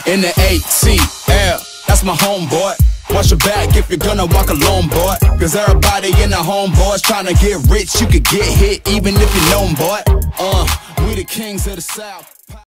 in the ATL. That's my homeboy. Watch your back if you're gonna walk alone, boy. Cause everybody in the homeboys tryna get rich. You could get hit even if you know 'em, boy. We the kings of the South.